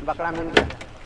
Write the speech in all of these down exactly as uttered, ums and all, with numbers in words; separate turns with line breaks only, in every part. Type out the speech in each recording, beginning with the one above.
बकरा मिल गया।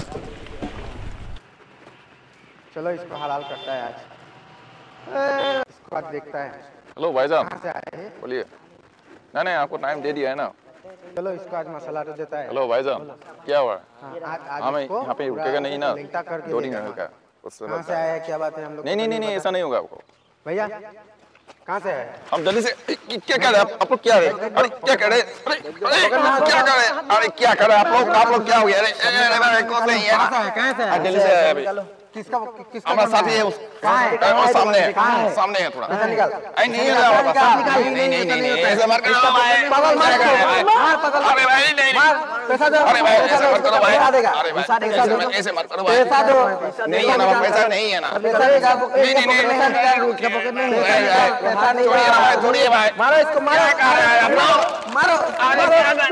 चलो इसको हलाल करता है आज। इसको आज देखता है।
हेलो भाईजान,
कहाँ से आए हैं?
बोलिए। नहीं नहीं, आपको टाइम दे दिया है ना।
चलो इसको आज मसाला तो देता है।
हेलो भाईजान, क्या हुआ?
हाँ, आज आज
हाँ मैं
इसको
यहाँ पे
पूरा
रुकेगा नहीं ना,
लेंटा करके
दो दिन
देगा।
रहेगा उससे।
कहाँ से आया है, क्या बात है, हम लोग
नहीं
को
नहीं
तो
नहीं नहीं,
पता।
ऐसा नहीं होगा आपको।
भैया कहाँ से आए?
हम जल्दी से क्या कर रहे हैं आप लोग? क्या रहे? अरे क्या कर रहे? अरे अरे क्या कर रहे? अरे क्या कर रहे आप लोग? आप लोग क्या हो गया? अरे अरे कौन से है?
कहाँ से आए?
जल्दी से आए अभी।
किसका किसका
हमारा साथी है, उस और सामने है, सामने है थोड़ा।
निकाल।
अरे नहीं है ना, नहीं नहीं नहीं नहीं, ऐसे मत करो भाई।
पागल मार मार पागल।
अरे भाई नहीं
मार पैसा दो।
अरे भाई ऐसे मत करो भाई।
देगा।
अरे भाई ऐसे मत करो भाई।
पैसा दो।
नहीं है ना, पैसा नहीं है ना।
पैसा देगा।
नहीं नहीं नहीं नहीं,
उसके पॉकेट में पैसा नहीं
छोड़िए ना भाई, छोड़िए भाई।
मारो इसको, मारो मारो मारो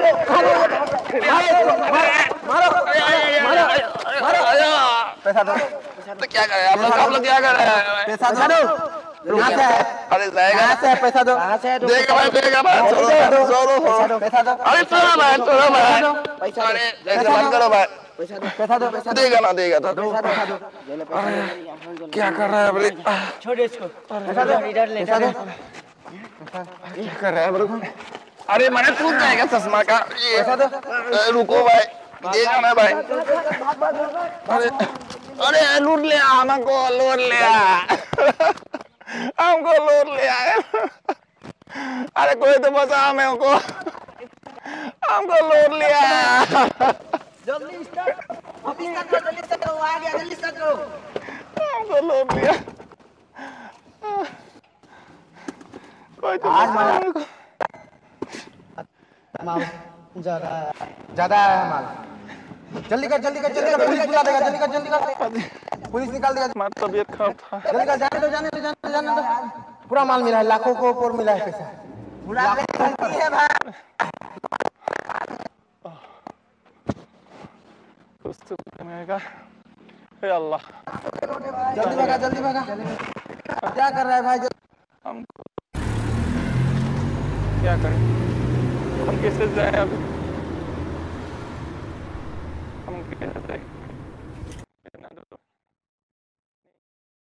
पैसा दो।
तो क्या करे आप लोग? आप लोग क्या कर रहे हैं?
पैसा दो। कहाँ से है?
अरे जाएगा।
कहाँ से है? पैसा दो।
देगा भाई, देगा भाई। छोड़ो छोड़ो।
पैसा दो।
अरे छोड़ो भाई, छोड़ो भाई। अरे ऐसे मत करो भाई।
पैसा दो। पैसा दो। पैसा
देगा ना, देगा तो।
पैसा दो।
क्या कर रहा है भाई?
छोड़ इसको। पैसा दो। पैसा दो।
क्या कर रहा है भाई? अरे मैंने टूट जाएगा चश्मा का ये।
पैसा दो।
अरे रुको भाई, देगा ना भाई। अरे अरे लूट लिया हमको, लूट लिया हमको, लूट लिया। अरे कोई तो बचा मेरे को, हमको लूट लिया।
जल्दी स्टार्ट। अभी स्टार्ट करो, जल्दी स्टार्ट करो, आ गया, जल्दी स्टार्ट करो।
हमको लूट लिया। कोई तो बचा मेरे को।
माल ज्यादा ज्यादा है माल। जल्दी कर, जल्दी कर, जल्दी कर, पुलिस बुला देगा। जल्दी कर, जल्दी कर, पुलिस निकाल देगा।
मेरी तबीयत खराब था।
जल्दी कर, जाने दो, जाने दो, जाने दो, जाने दो। पूरा माल मिला है, लाखों को ऊपर मिला है पैसा। बुला है भाई।
कुछ तो बनेगा। हे अल्लाह,
जल्दी भगा, जल्दी भगा। क्या कर रहा है भाई?
हमको क्या करें? हम कैसे जाएं अभी? हम कैसे जाएं?